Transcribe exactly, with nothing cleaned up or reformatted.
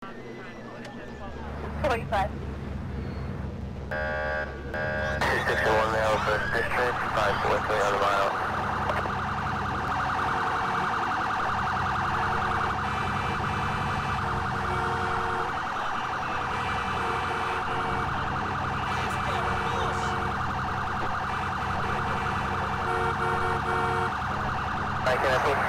forty-five. two six one now, first district, five four three on the mile. I can I